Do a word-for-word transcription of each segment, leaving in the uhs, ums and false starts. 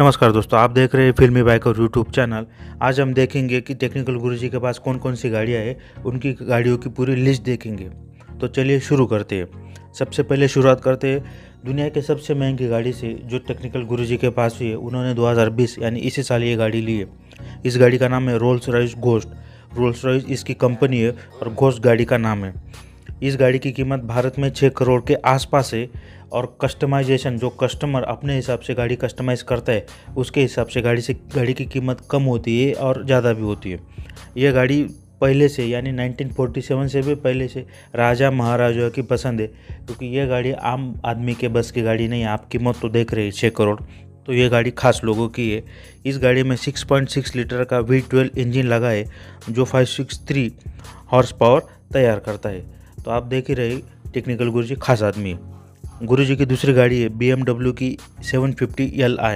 नमस्कार दोस्तों, आप देख रहे हैं फिल्मी बाइकर यूट्यूब चैनल। आज हम देखेंगे कि टेक्निकल गुरुजी के पास कौन कौन सी गाड़ियाँ हैं, उनकी गाड़ियों की पूरी लिस्ट देखेंगे। तो चलिए शुरू करते हैं। सबसे पहले शुरुआत करते हैं दुनिया के सबसे महंगी गाड़ी से, जो टेक्निकल गुरुजी के पास ही है। उन्होंने दो हज़ार बीस यानी इसी साल ये गाड़ी ली है। इस गाड़ी का नाम है Rolls Royce Ghost. Rolls Royce इसकी कंपनी है और घोस्ट गाड़ी का नाम है। इस गाड़ी की कीमत भारत में छः करोड़ के आसपास है और कस्टमाइजेशन, जो कस्टमर अपने हिसाब से गाड़ी कस्टमाइज करता है, उसके हिसाब से गाड़ी से गाड़ी की कीमत कम होती है और ज़्यादा भी होती है। यह गाड़ी पहले से यानी नाइनटीन फोर्टी सेवन से भी पहले से राजा महाराजाओं की पसंद है, क्योंकि यह गाड़ी आम आदमी के बस की गाड़ी नहीं है। आप कीमत तो देख रहे हैं छः करोड़, तो ये गाड़ी खास लोगों की है। इस गाड़ी में सिक्स पॉइंट सिक्स लीटर का वी ट्वेल्व इंजन लगा है, जो five six three horse power तैयार करता है। तो आप देख ही रहे टेक्निकल गुरुजी खास आदमी है। गुरुजी की दूसरी गाड़ी है बी एम डब्ल्यू की सेवन फिफ्टी एल आई।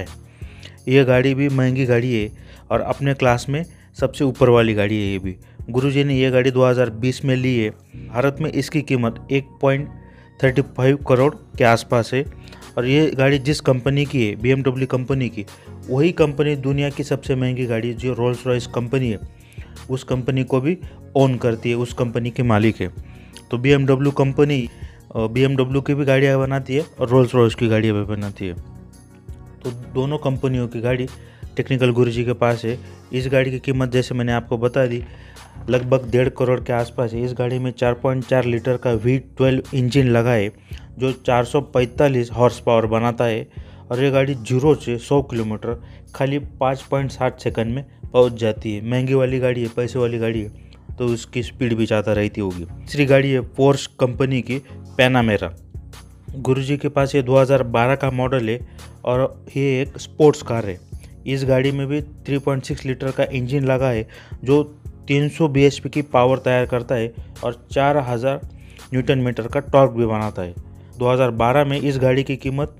यह गाड़ी भी महंगी गाड़ी है और अपने क्लास में सबसे ऊपर वाली गाड़ी है ये भी। गुरुजी ने यह गाड़ी दो हज़ार बीस में ली है। भारत में इसकी कीमत एक पॉइंट थर्टी फाइव करोड़ के आसपास है। और ये गाड़ी जिस कंपनी की है, बी एम डब्ल्यू कंपनी की, वही कंपनी दुनिया की सबसे महंगी गाड़ी जो रोल्स रॉयस कंपनी है, उस कंपनी को भी ओन करती है, उस कंपनी के मालिक है। तो B M W company B M W की भी गाड़ियाँ बनाती है और रोल्स रॉयस की गाड़ियाँ भी बनाती है। तो दोनों कंपनियों की गाड़ी टेक्निकल गुरुजी के पास है। इस गाड़ी की कीमत जैसे मैंने आपको बता दी, लगभग डेढ़ करोड़ के आसपास है। इस गाड़ी में चार पॉइंट चार लीटर का वी ट्वेल्व इंजन लगा है, जो चार सौ पैंतालीस हॉर्स पावर बनाता है। और ये गाड़ी जीरो से सौ किलोमीटर खाली पाँच पॉइंट साठ सेकंड में पहुंच जाती है। महंगी वाली गाड़ी है, पैसे वाली गाड़ी है, तो उसकी स्पीड भी ज़्यादा रहती होगी। तीसरी गाड़ी है पोर्श कंपनी की पैनामेरा। गुरुजी के पास ये दो हज़ार बारह का मॉडल है और ये एक स्पोर्ट्स कार है। इस गाड़ी में भी तीन पॉइंट छह लीटर का इंजन लगा है, जो तीन सौ बी एच पी की पावर तैयार करता है और चार हज़ार न्यूटन मीटर का टॉर्क भी बनाता है। दो हज़ार बारह में इस गाड़ी की कीमत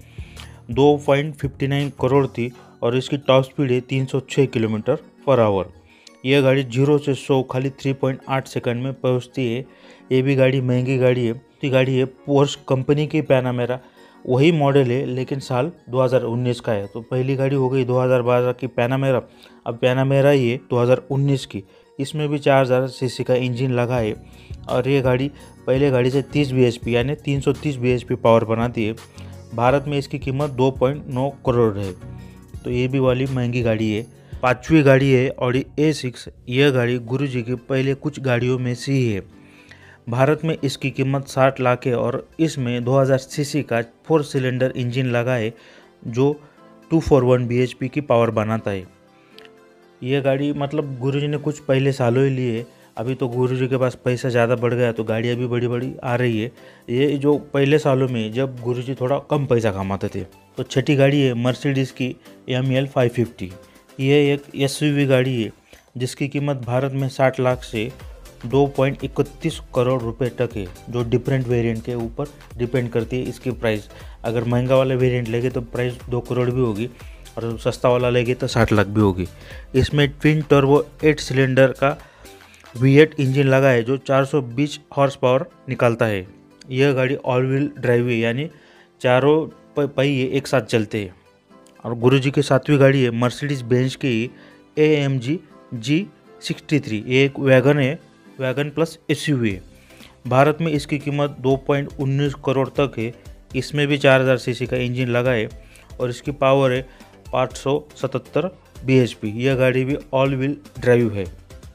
दो पॉइंट फाइव नाइन करोड़ थी और इसकी टॉप स्पीड है तीन सौ छह किलोमीटर पर आवर। यह गाड़ी जीरो से सौ खाली तीन पॉइंट आठ सेकंड में पहुंचती है। ये भी गाड़ी महंगी गाड़ी है। ये गाड़ी है पोर्श कंपनी की पैनामेरा। वही मॉडल है लेकिन साल दो हज़ार उन्नीस का है। तो पहली गाड़ी हो गई दो हज़ार बारह की पैनामेरा, अब पैनामेरा ही है दो हज़ार उन्नीस की। इसमें भी चार हज़ार सीसी का इंजन लगा है और ये गाड़ी पहले गाड़ी से तीस बी एच पी यानी तीन सौ तीस बी एच पी पावर बनाती है। भारत में इसकी कीमत दो पॉइंट नौ करोड़ है। तो ये भी वाली महंगी गाड़ी है। पांचवी गाड़ी है ऑडी ए सिक्स। यह गाड़ी गुरुजी की पहले कुछ गाड़ियों में से ही है। भारत में इसकी कीमत साठ लाख है और इसमें दो हज़ार सीसी का फोर सिलेंडर इंजन लगा है, जो दो सौ इकतालीस बी एच पी की पावर बनाता है। यह गाड़ी मतलब गुरुजी ने कुछ पहले सालों ही ली है। अभी तो गुरुजी के पास पैसा ज़्यादा बढ़ गया तो गाड़ियाँ भी बड़ी बड़ी आ रही है। ये जो पहले सालों में जब गुरुजी थोड़ा कम पैसा कमाते थे। तो छठी गाड़ी है मर्सिडीज़ की एम एल फाइव फिफ्टी। यह एक एस यू वी गाड़ी है जिसकी कीमत भारत में साठ लाख से दो पॉइंट इकतीस करोड़ रुपए तक है, जो डिफरेंट वेरिएंट के ऊपर डिपेंड करती है इसकी प्राइस। अगर महंगा वाला वेरिएंट लेंगे तो प्राइस दो करोड़ भी होगी और सस्ता वाला लेंगे तो साठ लाख भी होगी। इसमें ट्विन टर्बो एट सिलेंडर का वी एट इंजन लगा है, जो चार सौ बीस हॉर्स पावर निकालता है। यह गाड़ी ऑल व्हील ड्राइव है, यानी चारों पहिए एक साथ चलते हैं। और गुरुजी की सातवीं गाड़ी है मर्सिडीज बेंज की A M G G sixty three. ये एक वैगन है, wagon plus S U V है। भारत में इसकी कीमत दो पॉइंट उन्नीस करोड़ तक है। इसमें भी चार हज़ार सीसी का इंजन लगा है और इसकी पावर है पाँच सौ सतहत्तर बी एच पी। यह गाड़ी भी ऑल व्हील ड्राइव है।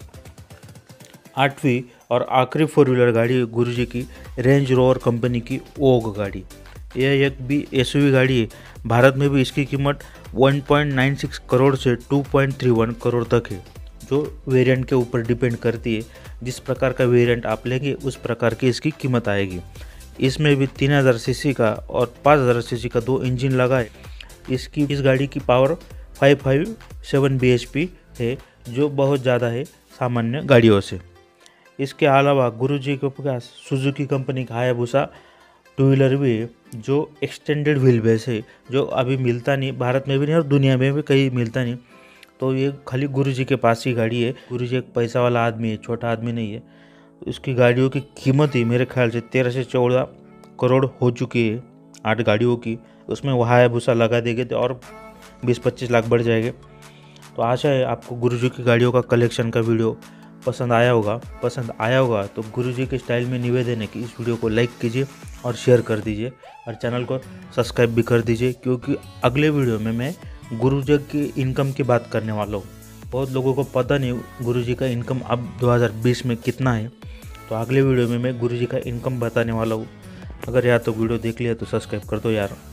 आठवीं और आखिरी फोर व्हीलर गाड़ी है गुरुजी की रेंज रोवर कंपनी की ओग गाड़ी। यह एक भी एस यू वी गाड़ी है। भारत में भी इसकी कीमत एक पॉइंट नौ छह करोड़ से दो पॉइंट तीन एक करोड़ तक है, जो वेरिएंट के ऊपर डिपेंड करती है। जिस प्रकार का वेरिएंट आप लेंगे उस प्रकार की इसकी कीमत आएगी। इसमें भी तीन हज़ार सीसी का और पाँच हज़ार सीसी का दो इंजन लगा है। इसकी इस गाड़ी की पावर पाँच सौ सत्तावन बी एच पी है, जो बहुत ज़्यादा है सामान्य गाड़ियों से। इसके अलावा गुरुजी के पास सुजुकी कंपनी का हायाबुसा टू व्हीलर भी है, जो एक्सटेंडेड व्हील बेस है, जो अभी मिलता नहीं, भारत में भी नहीं और दुनिया में भी कहीं मिलता नहीं। तो ये खाली गुरुजी के पास ही गाड़ी है। गुरुजी एक पैसा वाला आदमी है, छोटा आदमी नहीं है। तो इसकी गाड़ियों की कीमत ही मेरे ख्याल से तेरह से चौदह करोड़ हो चुकी है, आठ गाड़ियों की। उसमें वो हायाबुसा लगा देंगे तो और बीस पच्चीस लाख बढ़ जाएंगे। तो आशा है आपको गुरुजी की गाड़ियों का कलेक्शन का वीडियो पसंद आया होगा। पसंद आया होगा तो गुरुजी के स्टाइल में निवेदन है कि इस वीडियो को लाइक कीजिए और शेयर कर दीजिए और चैनल को सब्सक्राइब भी कर दीजिए, क्योंकि अगले वीडियो में मैं गुरुजी की इनकम की बात करने वाला हूँ। बहुत लोगों को पता नहीं गुरुजी का इनकम अब दो हज़ार बीस में कितना है, तो अगले वीडियो में मैं गुरुजी का इनकम बताने वाला हूँ। अगर यार तो वीडियो देख लिया तो सब्सक्राइब कर दो यार।